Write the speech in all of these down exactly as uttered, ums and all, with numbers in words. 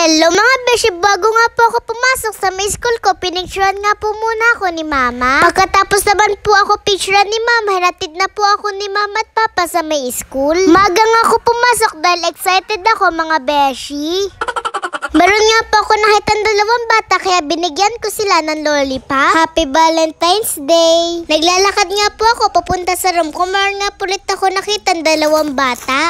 Hello mga beshi, bago nga po ako pumasok sa may school ko, pinicturean nga po muna ako ni mama. Pagkatapos naman po ako picturean ni mama, hinatid na po ako ni mama at papa sa may school. Maga nga ako pumasok dahil excited ako mga beshi. Meron nga po ako nakita ng dalawang bata kaya binigyan ko sila ng lollipop. Happy Valentine's Day! Naglalakad nga po ako papunta sa room ko. Meron nga po ulit ako nakita ng dalawang bata.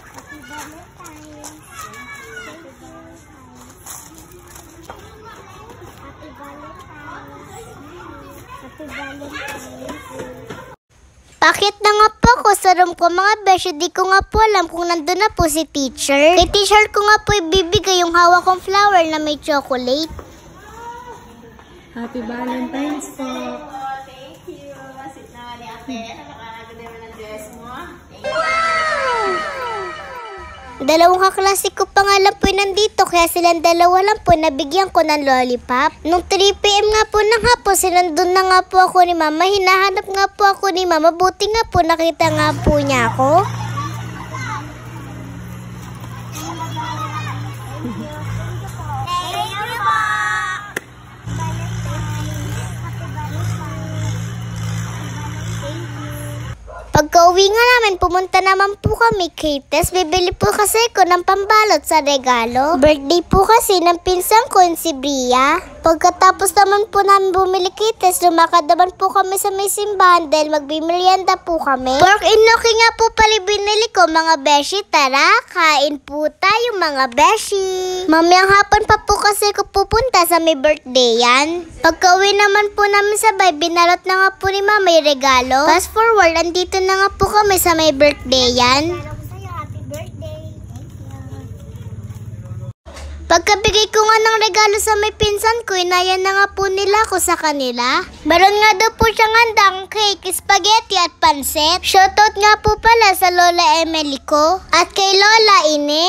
Bakit na nga po ako sa room ko mga beshi, di ko nga po alam kung nandun na po si teacher. Kay teacher ko nga po ibibigay yung hawak kong flower na may chocolate. Happy Valentine's po. Thank you. Sit na ni ate. Nakakaganda naman ang dress mo. Dalawang kaklase ko pa nga lang po nandito, kaya silang dalawa lang po nabigyan ko ng lollipop. Nung three p m nga po ng hapon, sinandun na nga po ako ni mama. Hinahanap nga po ako ni mama. Buti nga po nakita nga po niya ako. Pagka-uwi nga namin, pumunta naman po kami kay Tess. Bibili po kasi ko ng pambalot sa regalo. Birthday po kasi ng pinsang ko si Bria. Pagkatapos naman po namin bumili kay Tess, lumakad naman po kami sa may simbahan dahil magbimeryenda po kami. Pork inoki nga po pala binili ko mga beshi. Tara, kain po tayo mga beshi. Mamayang hapon pa po kasi ko pupunta sa may birthday yan. Pagka-uwi naman po namin sabay, binalot na nga po ni mama yung regalo. Fast forward, andito na nga po kami sa may birthday yan. Happy birthday. Thank you. Pagkabigay ko nga ng regalo sa may pinsan ko, inayan na nga po nila ako sa kanila. Meron nga daw po siyang handang cake, spaghetti at pansit. Shoutout nga po pala sa Lola Emily ko at kay Lola Ine.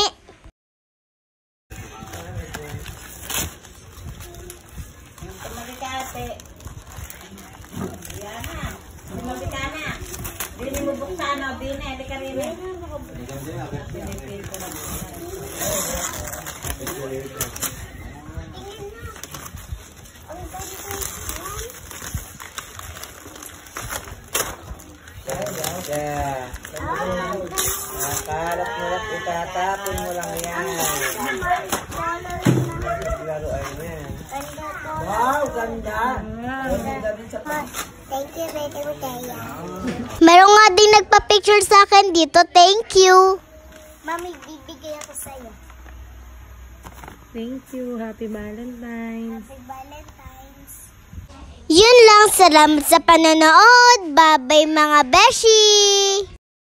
Bini mo buksan o, Bini, hindi ka rin eh. Yeah. Nakalat-nalat, itatapon mo lang yan. Laruan yan. Wow, ganda. Ganda din sa pag... Thank you, Betty Butaya. Meron nga din nagpa-picture sa akin dito. Thank you. Mami, bibigay ako sa'yo. Thank you. Happy Valentine's. Happy Valentine's. Yun lang. Salamat sa panonood. Bye-bye mga beshi.